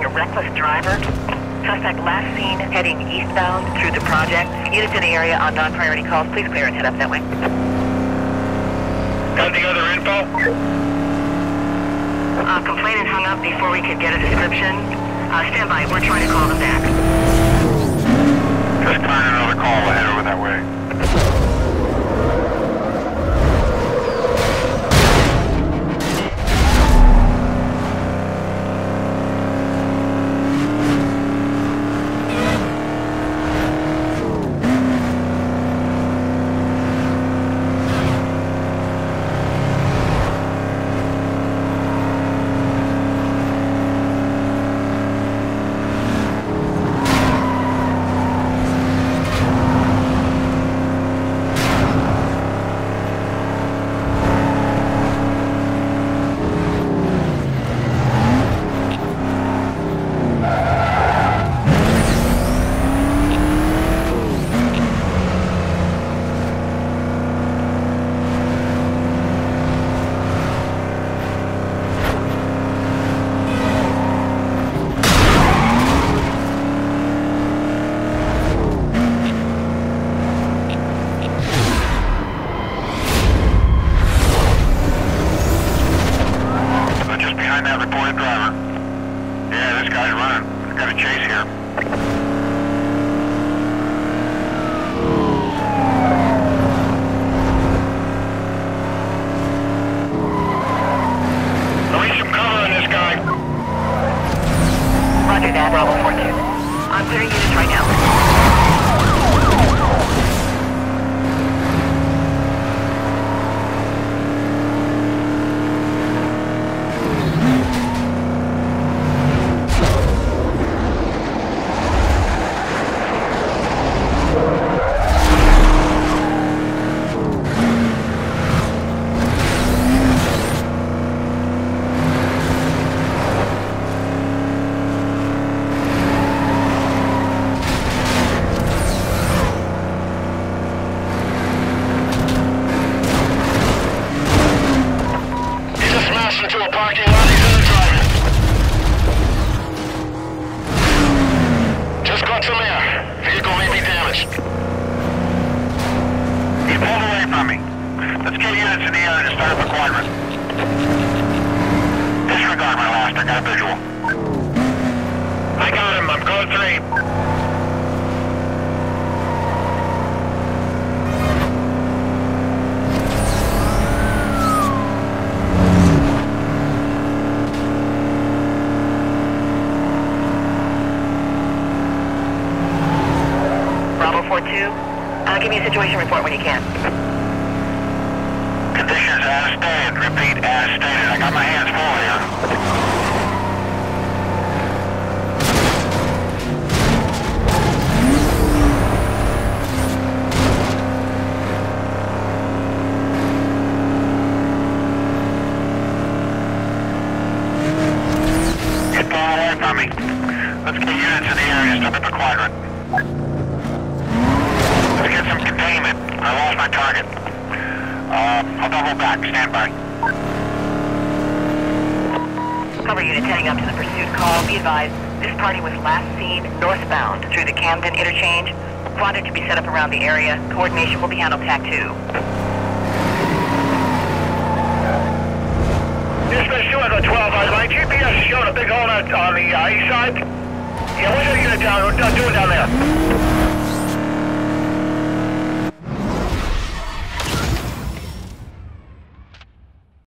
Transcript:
a reckless driver. Suspect last seen heading eastbound through the project. Units in the area on non-priority calls, please clear and head up that way. Got any other info? Complainant hung up before we could get a description. Stand by, we're trying to call them back. Just trying another call, I'll head over that way. Bravo 42. I'm clearing units right now. Into a parking lot, he's in the driving. Just caught some air. Vehicle may be damaged. He pulled away from me. Let's get units in the air and start the quadrant. Disregard my last, I got a visual. I got him, I'm code 3. Give me a situation report when you can. Conditions as stated. Repeat, as stated. I got my hands full here. Get far away from me. Let's get units in the area. Stop at the quadrant. Get some containment. I lost my target. I'll double back. Stand by. Cover units heading up to the pursuit call. Be advised, this party was last seen northbound through the Camden interchange. Quadrant to be set up around the area. Coordination will be handled TAC 2. Dispatch 2 on 12. My GPS showed a big hole on the east side. Yeah, what's that unit doing down there?